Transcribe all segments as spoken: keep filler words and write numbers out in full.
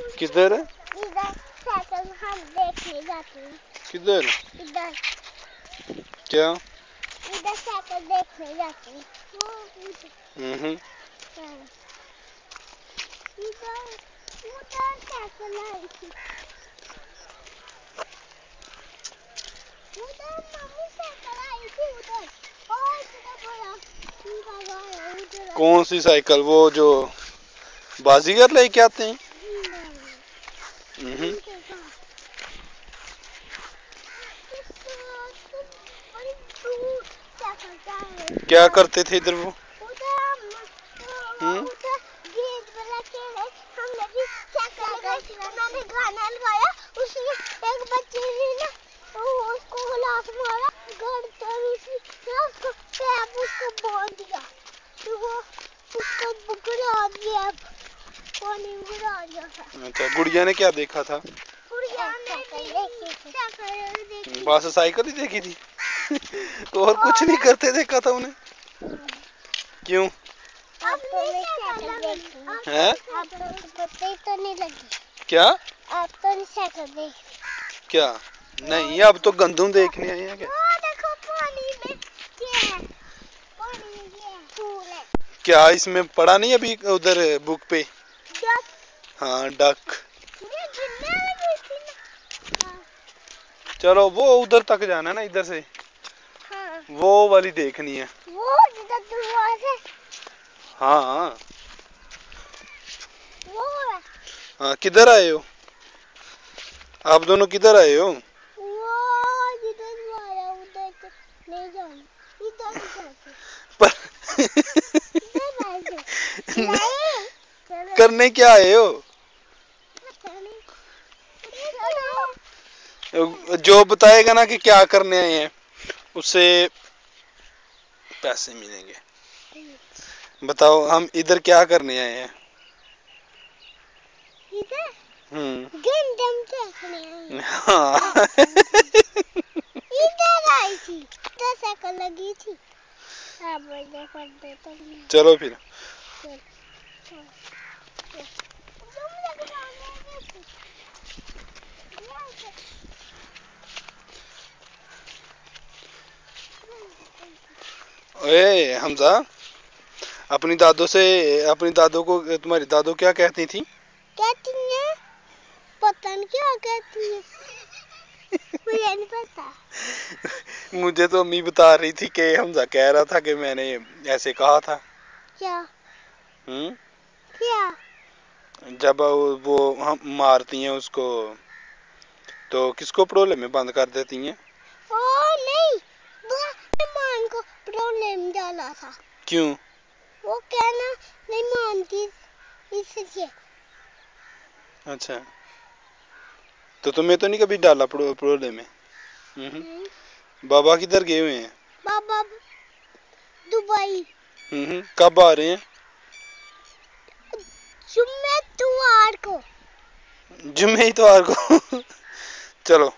किधर है? इधर साइकिल हम देखने जाते हैं। किधर? इधर। क्या? इधर साइकिल देखने जाते हैं। हम्म। इधर उधर साइकिल आई थी। उधर मम्मी साइकिल आई थी उधर। और इधर बड़ा बाबा है उधर। कौन सी साइकिल? वो जो बाजीगर लेके आते हैं? हम्म। क्या करते थे इधर वो? हम्म। मैंने गाना लगाया, उसने एक बच्चे ने ना उसको गिलास मारा, घर पर उसने उसको पैप उसको बांध दिया, तो वो उसको बुकरा दिया, पानी में गिरा दिया था। अच्छा, गुड़िया ने क्या देखा था? गुड़िया ने साइकिल देखी। बस साइकिल ही देखी थी। और कुछ नहीं करते देखा था उन्हें? क्यों? आप तो साइकिल देखी हैं? आप तो पता ही तो नहीं लगी। क्या? आप तो नहीं साइकिल देखी। क्या? नहीं, अब तो गंदम देखने आए हैं क्या? वो देखो पानी में ये है, पानी में ये है, फूल है। क्या इसमें पढ़ा नहीं अभी उधर बुक पे? डक। हाँ, डक। ये गिरने लगी थी ना। हाँ। चलो वो उधर तक जाना ना, इधर से। हाँ। वो वाली देखनी है। वो जिधर दरवाजे। हाँ। वो है। हाँ, किधर आए हो? आप दोनों किधर आए हो? वो जिधर आया उधर तो नहीं जाना, इधर ही जाते। पर नहीं। करने क्या आए हो? जो बताएगा ना कि क्या करने आए हैं, उससे पैसे मिलेंगे। बताओ, हम इधर क्या करने आए हैं? इधर हम्म। गंदम देखने आए हैं। हाँ। इधर आई थी, इधर साइकिल लगी थी। हाँ, बर्थडे कर दो तो नहीं। चलो फिर। चल। हाँ, चल। तुम लोग जाने देखो। यहाँ से। ओए हमजा, अपनी दादो से, अपनी दादो को, तुम्हारी दादो क्या कहती थी? कहती है, पता नहीं क्या कहती है, मुझे नहीं पता। मुझे तो अम्मी बता रही थी कि हमजा कह रहा था कि मैंने ऐसे कहा था। क्या? हम्म। क्या? जब वो हम मारती हैं उसको, तो किसको प्रोले में बंद कर देती हैं? ओ नहीं, वो मान को प्रॉब्लम डाला था। क्यों? वो कहना नहीं मानती इसलिए। अच्छा, तो तुम्हें तो नहीं कभी डाला प्रो, प्रोले में? हम्म। बाबा किधर गए हुए हैं? बाबा दुबई। हम्म। कब आ रहे हैं? जुम्मेवार को। जुम्मे इतवार को। चलो।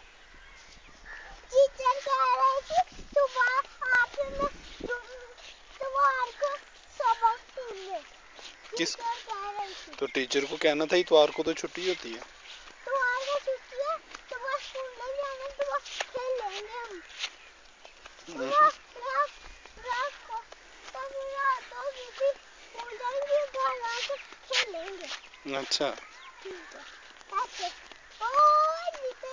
टीचर कह रही थी सुबह आठ में इतवार को सबक सुनने। किस? टीचर कह रही थी। तो टीचर को कहना था इतवार को तो छुट्टी होती है। इतवार को छुट्टी है, सुबह स्कूल नहीं जाना, सुबह खेलेंगे हम। सुबह रात रात को तब रात होगी फिर सो जाएंगे, घर आके खेलेंगे। अच्छा। ठीक है, ऐसे। और नीचे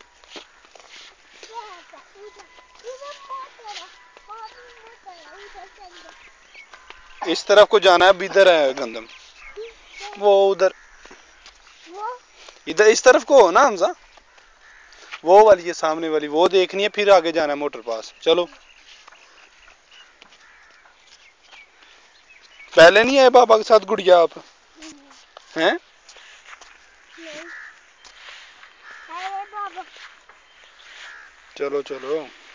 ये ऐसा उधर, इधर मोटर है, वहाँ भी मोटर है, उधर चल दो। इस तरफ को जाना है, अब इधर है गंदम। वो उधर, वो इधर इस तरफ को हो ना हमजा, वो वाली है सामने वाली, वो देखनी है, फिर आगे जाना है मोटर पास। चलो। पहले नहीं आए पापा के साथ गुड़िया आप? हैं? नहीं। अरे बाबा। चलो चलो।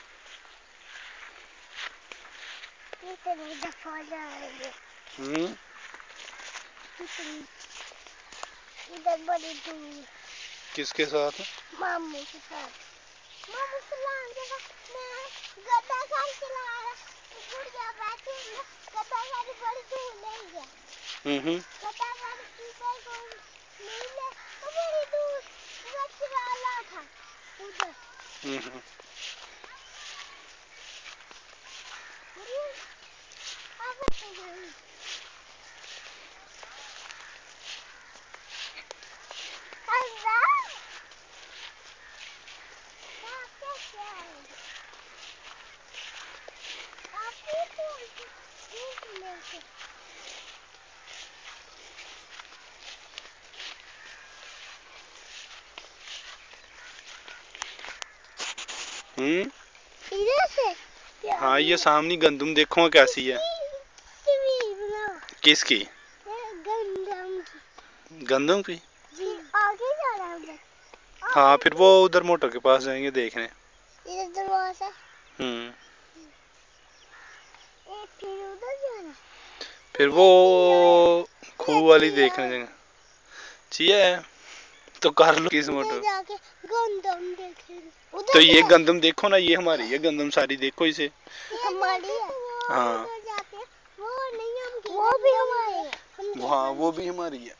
कितनी दफा जाएंगे? हम्म। कितनी? इधर बड़ी दूर। किसके साथ? मामू के साथ। मामू चलाएंगे ना, मैं गद्दा गाड़ी चला रहा, गुड़िया बैठी है, गद्दा गाड़ी बड़ी दूर ले गया। हम्म। गद्दा गाड़ी की कोई नीले वो बड़ी दूर वाला था उधर। हम्म अब हम्म इधर से हाँ, ये सामने गंदम देखो कैसी है। किसकी? गंदम की। गंदम की? जी आगे जा रहा है। हाँ, फिर वो उधर मोटर के पास जाएंगे देखने। इधर दरवाजा। हम्म ए, फिर उधर जाना। फिर वो खूह वाली देखने जाएंगे। चाहिए तो कर लो किस मोटर। जाके गंदम देखेंगे। तो ये गंदम देखो ना, ये हमारी है गंदम सारी, देखो इसे। हमारी है। हाँ जाके वो नहीं हम वो भी हमारी है। हम हाँ, वो भी हमारी है।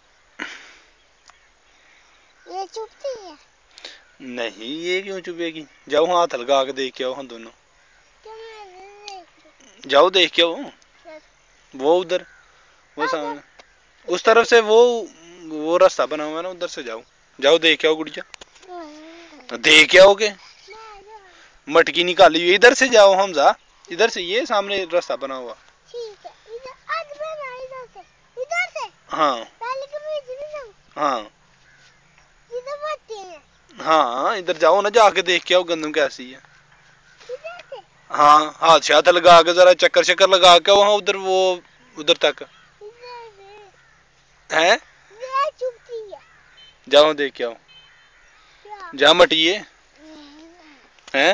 ये चुपती है। नहीं, ये क्यों चुपेगी? जाओ हाथ लगा के देख के आओ हम दोनों। क्या मैं देख जाओ देख के आओ। वो उधर, वो सामने उस तरफ से वो वो रास्ता बना हुआ है ना, उधर से जाओ। जाओ देख के आओ गुड़िया, देख के आओगे। मटकी निकाली हुई, इधर से जाओ हमजा, इधर से, ये सामने रास्ता बना हुआ। ठीक है, इधर आज बना, इधर से इधर से। हाँ पहले कभी इधर नहीं जाऊं। हाँ इधर मत है। हाँ, इधर जाओ ना, जाके देख के आओ गंदम कैसी है। इधर से। हाँ, हाथ शाथ लगा के जरा चक्कर शक्कर लगा के वहाँ उधर वो उधर तक इधर से। है। ये चुपती है। जाओ देख के आओ। क्या? जा मटिए हैं।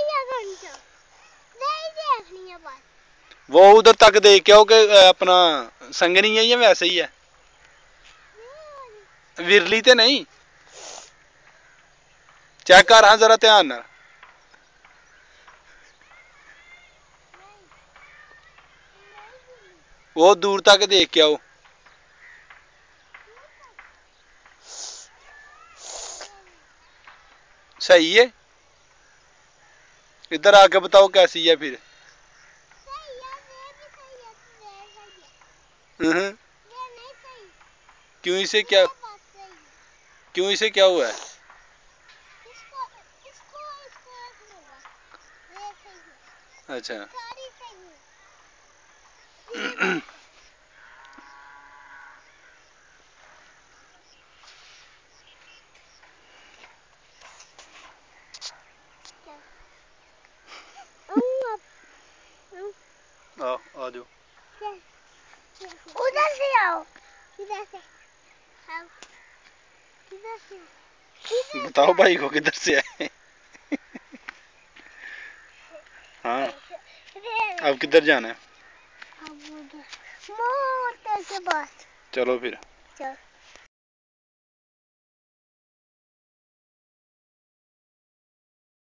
वो उधर तक देख के आओ कि अपना संगनी है या वैसे ही है, विरली ते नहीं। चेक कर हाँ जरा ध्यान ना। वो दूर तक देख के आओ। सही है, इधर आके बताओ कैसी है फिर। हम्म, क्यों इसे क्या, क्यों इसे क्या हुआ है? इसको इसको इसको रखूंगा। ये सही है। अच्छा सारी सही है। आओ आ जाओ। उधर से आओ। इधर से आओ। इधर से इधर बताओ भाई को किधर से आए। हाँ, अब किधर जाना है? अब उधर मोटर के पास। चलो फिर। चल।